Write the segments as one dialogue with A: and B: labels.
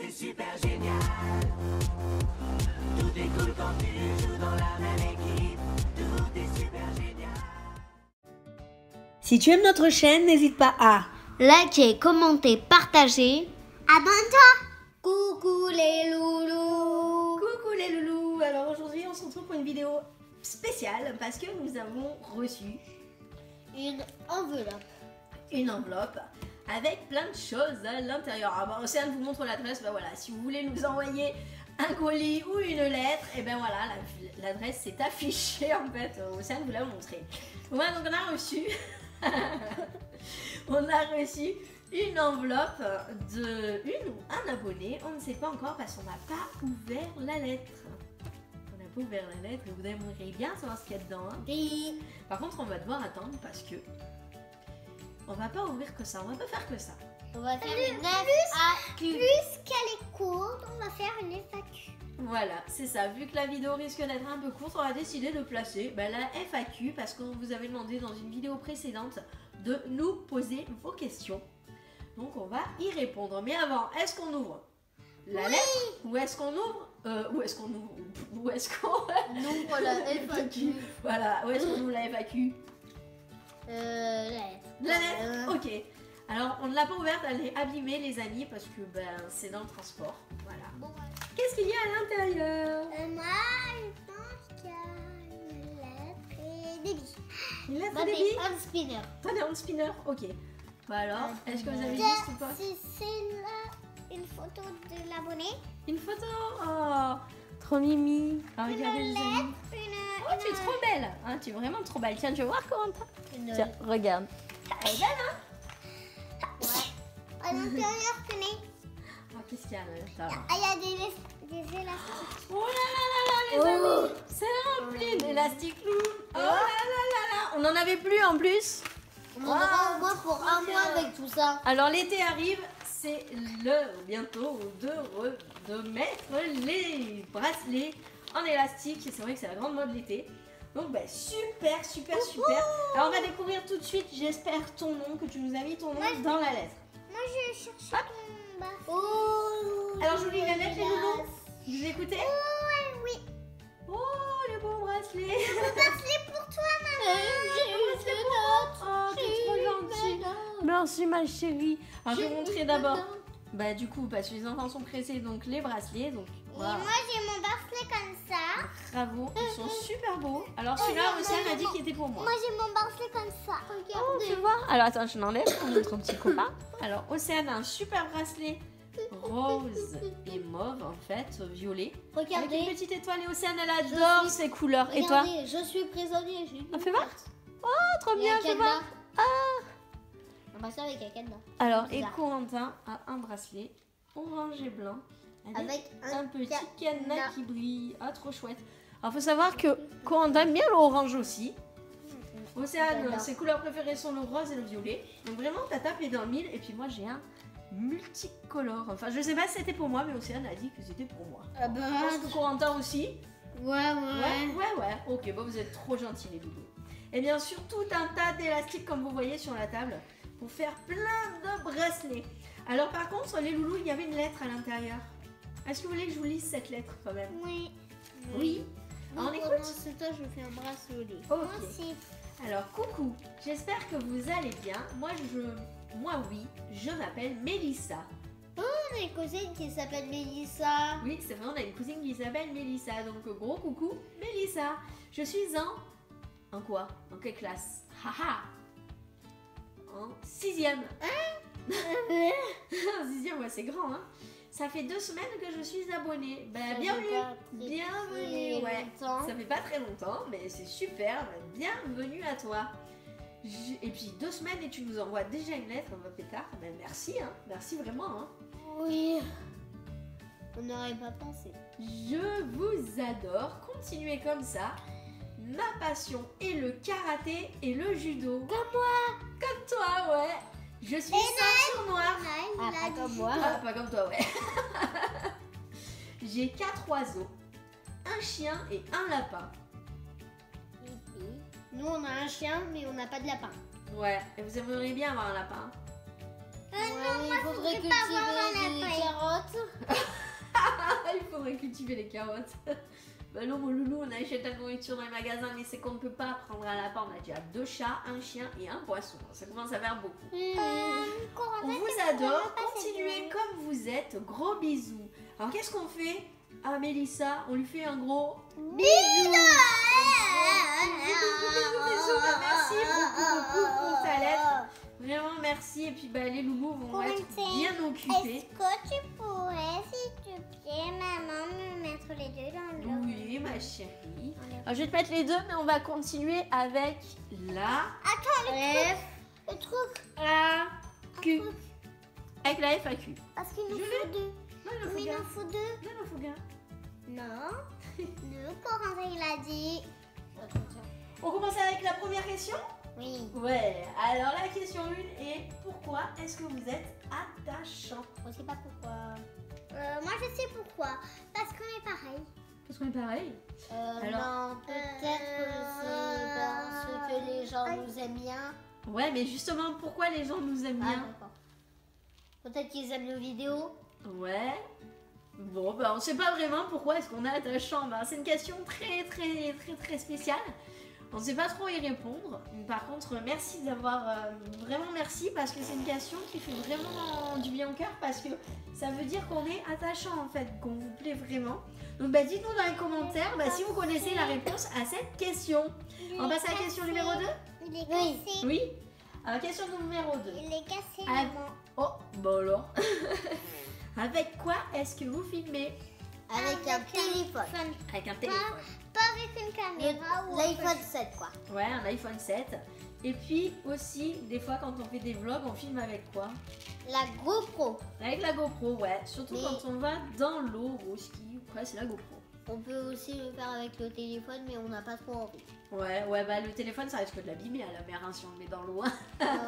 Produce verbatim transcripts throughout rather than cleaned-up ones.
A: est super génial. Tout est cool quand tu joues dans la même équipe. Tout est super génial.
B: Si tu aimes notre chaîne, n'hésite pas à
C: liker, commenter, partager.
D: Abonne-toi. Coucou les loulous.
B: Coucou les loulous. Alors aujourd'hui, on se retrouve pour une vidéo spéciale parce que nous avons reçu
C: Une enveloppe.
B: une enveloppe avec plein de choses à l'intérieur. Ah bah, Océane vous montre l'adresse. Bah voilà, si vous voulez nous envoyer un colis ou une lettre, et ben voilà, l'adresse s'est affichée en fait. Océane vous l'a montré. Voilà, donc on a reçu, on a reçu une enveloppe de une ou un abonné. On ne sait pas encore parce qu'on n'a pas ouvert la lettre. On n'a pas ouvert la lettre. Vous aimeriez bien savoir ce qu'il y a dedans. Hein.
C: Oui.
B: Par contre, on va devoir attendre parce que on va pas ouvrir que ça. On va pas faire que ça.
C: On va faire
D: Plus-
C: une F A Q.
D: Plus qu'elle est courte, on va faire une F A Q.
B: Voilà, c'est ça. Vu que la vidéo risque d'être un peu courte, on a décidé de placer ben, la F A Q parce qu'on vous avait demandé dans une vidéo précédente de nous poser vos questions. Donc on va y répondre. Mais avant, est-ce qu'on ouvre la
D: Oui.
B: lettre ou est-ce qu'on ouvre euh, Où est-ce qu'on ouvre Où est-ce qu'on
C: Nous, voilà, F A Q.
B: Voilà, où est-ce qu'on ouvre la F A Q
C: Euh, la lettre.
B: La lettre
C: Euh,
B: Ok. Alors on ne l'a pas ouverte, elle est abîmée les amis parce que ben, c'est dans le transport. Voilà.
D: Bon,
B: Qu'est-ce qu'il y a à l'intérieur?
D: euh, moi, je pense qu'il y a une lettre et des billes.
B: Une lettre
C: bah,
B: et des
C: des
B: billes?
C: hand spinner.
B: T'as des hand spinners? Ok. Bah alors, est-ce que vous avez
D: C'est
B: juste ou pas?
D: c'est- c'est là une photo de l'abonné.
B: Une photo? Oh, trop mimi. Ah,
D: Une
B: regardez les
D: lettre,
B: amis.
D: une,
B: Oh, tu es trop belle. Hein, tu es vraiment trop belle. Tiens, tu veux voir comment t'as?
C: Une-
B: Tiens, regarde. Elle est belle, hein?
D: à l'intérieur, tenez.
B: Oh, qu'est-ce qu'il y a à l'intérieur?
D: Ah, il y a des, des élastiques.
B: Oh là là là là, les
C: Oh.
B: amis. C'est rempli d'élastiques loup. Oh là là là là. On n'en avait plus en plus.
C: On en aura au moins pour un mois avec tout ça.
B: Alors l'été arrive, c'est l'heure bientôt de, re- de mettre les bracelets en élastique. C'est vrai que c'est la grande mode l'été. Donc bah, super, super, super. Alors on va découvrir tout de suite, j'espère, ton nom, que tu nous as mis ton nom
D: Moi, je-
B: dans la lettre.
D: Moi, je cherche
B: Hop.
D: ton bas.
C: Oh.
B: Alors je vous lis la lettre, les loulous. Vous écoutez?
D: Oh, oui.
B: Oh, les beaux bracelets.
D: Bracelet pour toi, maman.
C: J'ai une note.
B: Oh, t'es trop gentil. Merci ma chérie. Alors je vais vous montrer d'abord. Bah du coup, parce que les enfants sont pressés, donc les bracelets. Donc
D: Et
B: voilà.
D: moi, j'ai mon bracelet comme ça.
B: Bravo, ils sont super beaux. Alors celui-là,
D: Oh,
B: Océane
D: non,
B: a dit
D: non.
B: qu'il était pour moi.
D: Moi, j'ai mon bracelet comme ça.
B: Oh,
D: Regardez.
B: tu vois. Alors attends, je l'enlève pour montrer au petit copain. Alors Océane a un super bracelet rose et mauve en fait, violet. Avec
C: Regardez.
B: une petite étoile et Océane, elle adore
C: suis-
B: ces couleurs. Et toi?
C: Regardez, je suis prisonnier. J'ai une
B: Ah, fais voir. Oh, trop
C: Il y a
B: bien,
C: un
B: fais voir.
C: cadenas. Un bracelet avec un cadenas.
B: Alors, et
C: Bizarre.
B: Corentin a un bracelet orange et blanc avec,
C: Avec
B: un,
C: un
B: petit
C: cadenas.
B: cadenas qui brille. Ah, trop chouette. Alors, faut savoir que Corentin aime bien l'orange aussi. Océane,
C: J'adore.
B: ses couleurs préférées sont le rose et le violet. Donc, vraiment, t'as tapé dans le mille. Et puis, moi, j'ai un multicolore. Enfin, je sais pas si c'était pour moi, mais Océane a dit que c'était pour moi.
C: Ah bah,
B: Je pense que Corentin aussi.
C: ouais,
B: Ouais,
C: ouais.
B: ouais, ouais. Ok, bon, vous êtes trop gentils, les doudous. Et bien sûr, tout un tas d'élastiques, comme vous voyez sur la table, pour faire plein de bracelets. Alors, par contre, les loulous, il y avait une lettre à l'intérieur. Est-ce que vous voulez que je vous lise cette lettre quand même?
D: Oui.
B: Oui.
C: Moi,
B: On écoute.
C: pendant ce temps, je fais un bracelet.
D: Moi
B: Ok.
D: aussi.
B: Alors, coucou. J'espère que vous allez bien. Moi, je, moi, oui. Je m'appelle Mélissa.
C: On a une cousine qui s'appelle Mélissa.
B: Oui, c'est vrai, on a une cousine qui s'appelle Mélissa. Donc, gros coucou, Mélissa. Je suis en... En quoi? En quelle classe? Haha. En sixième. En sixième, ouais, c'est grand, hein. Ça fait deux semaines que je suis abonnée. Bah,
C: Ça fait
B: bienvenue.
C: pas très,
B: Bienvenue,
C: très
B: ouais.
C: longtemps.
B: Ça fait pas très longtemps, mais c'est super. Bah, bienvenue à toi. Je- Et puis deux semaines et tu nous envoies déjà une lettre, ma pétard. Bah, merci, hein. Merci vraiment, hein.
C: Oui. On n'aurait pas pensé.
B: Je vous adore. Continuez comme ça. Ma passion est le karaté et le judo.
C: Comme moi.
B: Comme toi, ouais. Je suis ceinture noire.
D: Naël,
C: Ah,
D: il a
C: pas
D: dit-
C: comme moi.
B: Ah, pas comme toi, ouais. J'ai quatre oiseaux, un chien et un lapin.
C: Nous, on a un chien, mais on n'a pas de lapin.
B: Ouais, et vous aimeriez bien avoir un lapin.
D: Ah
C: Ouais,
D: non,
C: il
D: moi,
C: faudrait
D: je voudrais pas avoir
C: cultiver
D: un
C: des
D: lapin.
C: carottes.
B: cultiver les carottes. Bah non, mon loulou, on achète la nourriture dans les magasins, mais c'est qu'on ne peut pas prendre un lapin. On a déjà deux chats, un chien et un poisson. Ça commence à faire beaucoup. On vous adore. Continuez comme vous êtes. Gros bisous. Alors, qu'est-ce qu'on fait à Mélissa? On lui fait un gros
C: Bisous.
B: bisous, bisous. Bah, merci beaucoup, beaucoup pour ta lettre. Vraiment merci. Et puis, bah, les loulous vont être bien occupés.
D: Est-ce que tu pourrais, s'il te plaît, maman, me mettre les deux dans le
B: Oui, ma chérie. Alors, je vais te mettre les deux, mais on va continuer avec la
D: Attends, le truc. Le truc.
B: A Q. Avec la F A Q.
D: Parce qu'il nous
B: Je
D: faut
B: l'ai.
D: deux.
B: Non, il en faut
D: Mais il
B: qu'un.
D: en faut deux.
B: Non, il en faut qu'un.
D: Non. Le Corentin, il a dit.
B: On commence avec la première question?
D: Oui.
B: Ouais. Alors, la question une est pourquoi est-ce que vous êtes attachant?
C: On sait pas pourquoi.
D: Euh, moi, je sais pourquoi. Parce qu'on est pareil.
B: Parce qu'on est pareil.
C: Euh,
B: Alors-
C: non, peut-être que c'est parce que les gens nous aiment bien.
B: Ouais, mais justement, pourquoi les gens nous aiment
C: Ah,
B: bien?
C: d'accord. Peut-être qu'ils aiment nos vidéos.
B: Ouais. Bon, bah, on sait pas vraiment pourquoi est-ce qu'on est attachant. Bah, c'est une question très, très, très, très spéciale. On ne sait pas trop y répondre. Par contre, merci d'avoir... euh, vraiment merci parce que c'est une question qui fait vraiment du bien au cœur parce que ça veut dire qu'on est attachant en fait, qu'on vous plaît vraiment. Donc bah, dites-nous dans les commentaires bah, si vous connaissez la réponse à cette question. On passe à la question numéro deux?
D: Il est
C: Oui.
D: cassé.
B: Oui. Alors, question numéro deux.
D: Il est cassé,
B: Ah.
D: maman.
B: Oh, bah alors. Avec quoi est-ce que vous filmez?
C: Avec un téléphone.
B: Avec un téléphone.
D: Pas avec une caméra ou
C: L'iPhone sept, quoi.
B: Ouais, un iPhone sept. Et puis aussi, des fois quand on fait des vlogs, on filme avec quoi?
C: La GoPro.
B: Avec la GoPro, ouais. Surtout
C: Mais-
B: quand on va dans l'eau ou au ski. Ouais, c'est la GoPro.
C: On peut aussi le faire avec le téléphone, mais on n'a pas trop envie.
B: Ouais, ouais, bah le téléphone, ça risque de l'abîmer à la mer hein, si on le met dans l'eau. hein.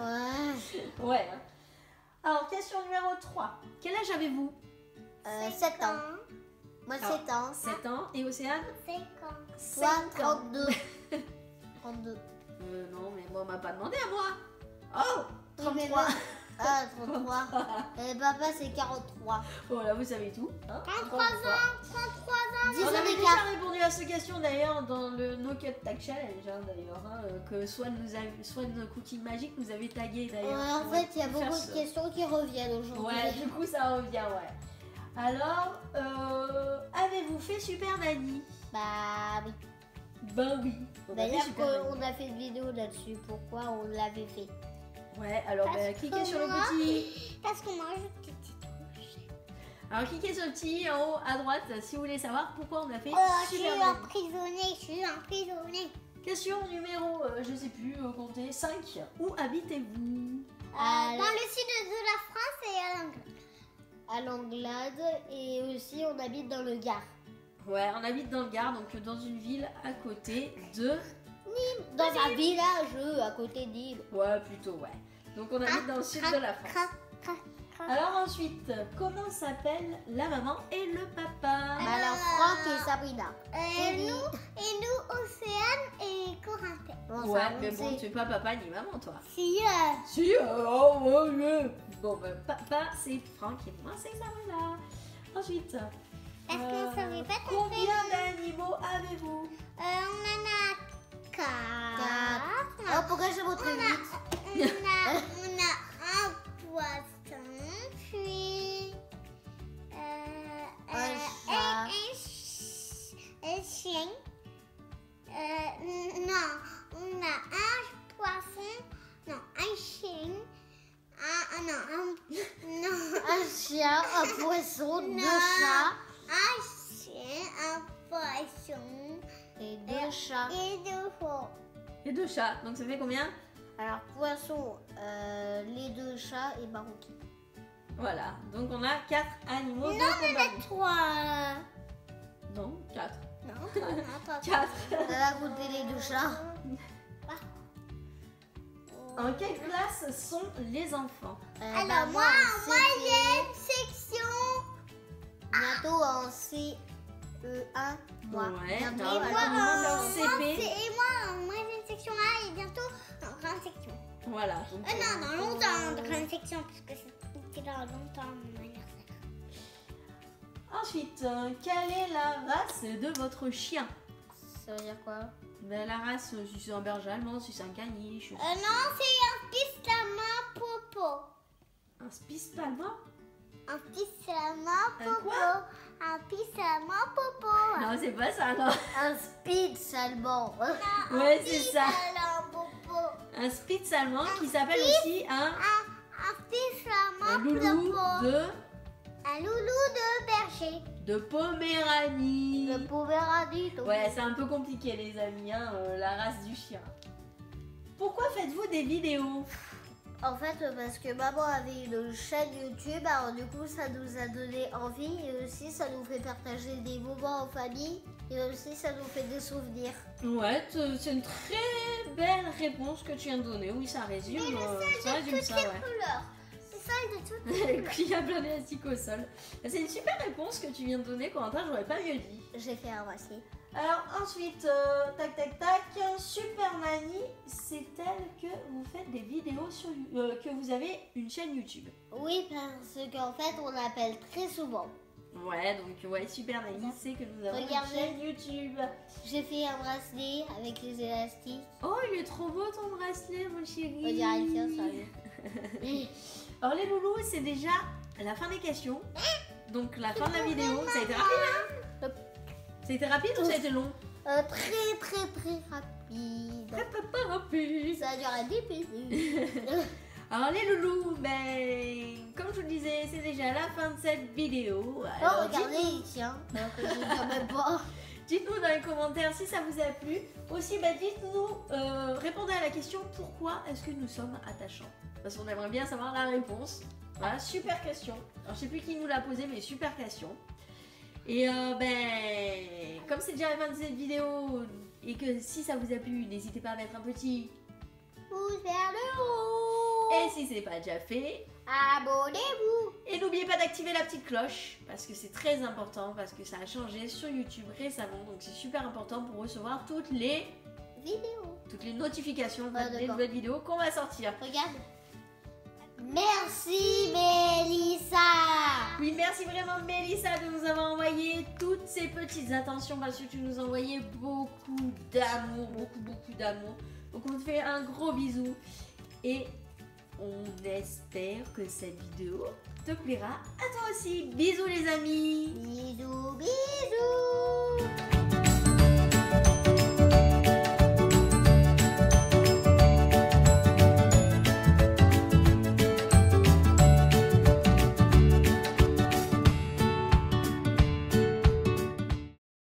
C: ouais.
B: Ouais. hein. Alors, question numéro trois. Quel âge avez-vous?
C: Euh, sept ans. Moi,
B: Ah.
C: sept ans.
B: sept ans. Et Océane?
D: C'est quand
C: Toi,
B: cinq ans.
C: trente-deux. trente-deux.
B: Euh, non, mais moi, on m'a pas demandé à moi. Oh,
C: Oui, mais
B: trente-trois.
C: moi- Ah, trente-trois. Et papa, c'est quarante-trois.
B: Voilà, vous savez tout. hein.
D: trente-trois ans. trente-trois ans.
C: dix
B: On
C: ans
B: avait déjà
C: d'écart.
B: répondu à cette question d'ailleurs dans le No Cut Tag Challenge hein, d'ailleurs hein, euh, que Swan nous a, Swan Cooking Magic nous avait tagué
C: Ouais,
B: d'ailleurs.
C: en fait, il y a
B: pour faire
C: beaucoup
B: ce-
C: de questions qui reviennent aujourd'hui.
B: Ouais, du coup ça revient ouais. Alors, euh, avez-vous fait Super Nanny?
C: Bah oui.
B: Ben oui. on a fait
C: D'ailleurs,
B: Super Nanny.
C: on a fait une vidéo là-dessus. Pourquoi on l'avait fait?
B: Ouais, alors
D: Parce
B: bah, cliquez
D: que
B: sur le
D: moi-
B: petit.
D: Parce que moi, je te dis
B: Alors cliquez sur le petit en haut à droite si vous voulez savoir pourquoi on a fait
D: Oh, je suis
B: Super Nanny.
D: emprisonnée, je suis emprisonnée.
B: Question numéro, euh, je sais plus, euh, comptez, cinq. Où habitez-vous?
C: À,
D: Euh, Dans le sud de la France et à l'Angleterre.
C: à Langlade et aussi on habite dans le Gard.
B: Ouais, on habite dans le Gard, donc euh, dans une ville à côté de...
C: Dans un village euh, à côté d'Île.
B: Ouais, plutôt, ouais. Donc on habite dans le sud de la France.
D: Crac, crac, crac.
B: Alors ensuite, comment s'appellent la maman et le papa?
C: Alors Franck et Sabrina.
D: Et nous, et nous, Océane et Corentin.
C: Bon,
B: Ouais,
C: ça, on
B: mais bon,
C: sait.
B: tu es pas papa ni maman, toi.
D: Si, euh,
B: Si, euh, oh, ouais, ouais. Bon, ben, papa, c'est Franck et moi, c'est Sabrina. Ensuite,
D: Est-ce qu'on savait pas ton
B: combien d'animaux avez-vous?
D: euh, on en a quatre.
C: Oh, pourquoi je montre vite?
D: On a, on a un poisson, puis euh,
C: Un
D: euh,
C: chat.
D: un, un ch- un chien. Euh, non, on a un poisson, non, un chien, un, ah, non, un, non,
C: Un chien, un poisson, deux
D: Non.
C: chats
D: un chien, un poisson
C: et deux chats.
D: et deux veaux.
B: Et deux chats, donc ça fait combien?
C: Alors poisson, euh, les deux chats et Barouki.
B: Voilà, donc on a quatre animaux
D: Non,
B: de compagnie.
D: Trois.
B: Non, quatre.
D: Non, non, pas
B: Quatre.
C: On a goûté les deux chats.
B: En quelle classe sont les enfants?
C: Euh,
D: Alors,
C: bah,
D: moi,
C: en
D: moi,
C: C P,
D: Section.
C: bientôt en C E un, moi.
B: Ouais,
C: Bientôt
B: non,
C: en-
B: bah,
D: moi,
B: quand on monte en
D: euh,
B: C
D: moi,
B: P.
D: c'est- et moi, moi j'ai une section A et bientôt en grande section.
B: Voilà. donc,
D: Euh, non, dans
B: euh,
D: longtemps en grande section parce que c'était dans longtemps mon anniversaire.
B: Ensuite, euh, quelle est la race de votre chien?
C: Ça veut dire quoi?
B: Ben, la race, euh, si c'est un berger allemand, si c'est un caniche.
D: Euh, non, c'est un pistement popo.
B: Un Spitz allemand?
D: Un pistement
B: Un
D: popo.
B: quoi?
D: Un pistement popo.
B: Non, c'est pas ça, non.
C: Un Spitz allemand.
B: Ouais, c'est ça.
D: Un popo.
B: Un Spitz allemand qui s'appelle aussi un,
D: Un, un pistement
B: un loulou
D: popo.
B: de,
D: Un loulou de berger.
B: de Poméranie.
C: Le Poméranie.
B: Ouais, c'est un peu compliqué, les amis, hein, euh, la race du chien. Pourquoi faites-vous des vidéos?
C: En fait, parce que maman avait une chaîne YouTube, alors du coup, ça nous a donné envie et aussi ça nous fait partager des moments en famille et aussi ça nous fait des souvenirs.
B: Ouais, t- c'est une très belle réponse que tu viens de donner. Oui, ça résume, euh, ça résume ça, ouais.
D: Couleur. C'est ça de toutes.
B: Il y a plein d'élastiques au sol. C'est une super réponse que tu viens de donner, Corentin, j'aurais pas mieux dit.
C: J'ai fait un voici.
B: Alors ensuite, euh, tac tac tac, Super Nanny, c'est-elle que vous faites des vidéos sur euh, que vous avez une chaîne YouTube?
C: Oui, parce qu'en fait, on l'appelle très souvent.
B: Ouais, donc ouais, Super Nanny, c'est que nous avons
C: Regardez.
B: une chaîne YouTube.
C: J'ai fait un bracelet avec les élastiques.
B: Oh, il est trop beau ton bracelet, mon chéri.
C: On dirait le tien, sérieux.
B: Alors les loulous, c'est déjà la fin des questions. Donc la fin de la vidéo, ça a été rapide, hein? Ça a été rapide ou ça a été long?
C: Euh, très, très, très rapide.
B: Très très très rapide.
C: Ça a duré dix minutes.
B: Alors les loulous, ben comme je vous le disais, c'est déjà la fin de cette vidéo.
C: Oh,
B: Alors,
C: regardez,
B: dites-nous-
C: il tient. Alors que je ne tiens même pas.
B: Dites-nous dans les commentaires si ça vous a plu. Aussi, bah, dites-nous, euh, répondez à la question pourquoi est-ce que nous sommes attachants? Parce qu'on aimerait bien savoir la réponse. Voilà, super question. Alors, je sais plus qui nous l'a posé, mais super question. Et euh, ben, comme c'est déjà la fin de cette vidéo et que si ça vous a plu, n'hésitez pas à mettre un petit.
C: Pouce vers le haut.
B: Et si c'est pas déjà fait,
C: Abonnez-vous.
B: et n'oubliez pas d'activer la petite cloche parce que c'est très important parce que ça a changé sur YouTube récemment, donc c'est super important pour recevoir toutes les
C: Vidéo.
B: toutes les notifications
C: Ah,
B: des
C: d'accord.
B: nouvelles vidéos qu'on va sortir.
C: Regarde. Merci Mélissa.
B: Oui, merci vraiment Mélissa de nous avoir envoyé toutes ces petites attentions parce que tu nous as envoyé beaucoup d'amour, beaucoup beaucoup d'amour. Donc on te fait un gros bisou et on espère que cette vidéo te plaira à toi aussi. Bisous les amis.
C: Bisous, bisous.